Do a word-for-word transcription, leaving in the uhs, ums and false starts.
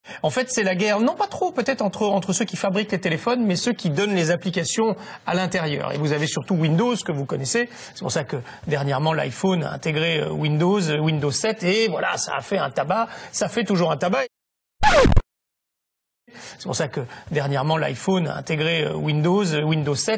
En fait, c'est la guerre, non pas trop peut-être entre, entre ceux qui fabriquent les téléphones, mais ceux qui donnent les applications à l'intérieur. Et vous avez surtout Windows, que vous connaissez. C'est pour ça que dernièrement, l'iPhone a intégré Windows, Windows sept, et voilà, ça a fait un tabac, ça fait toujours un tabac. C'est pour ça que dernièrement, l'iPhone a intégré Windows, Windows sept.